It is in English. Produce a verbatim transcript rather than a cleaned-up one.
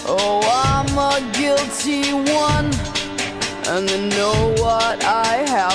Oh, I'm a guilty one, and you know what I have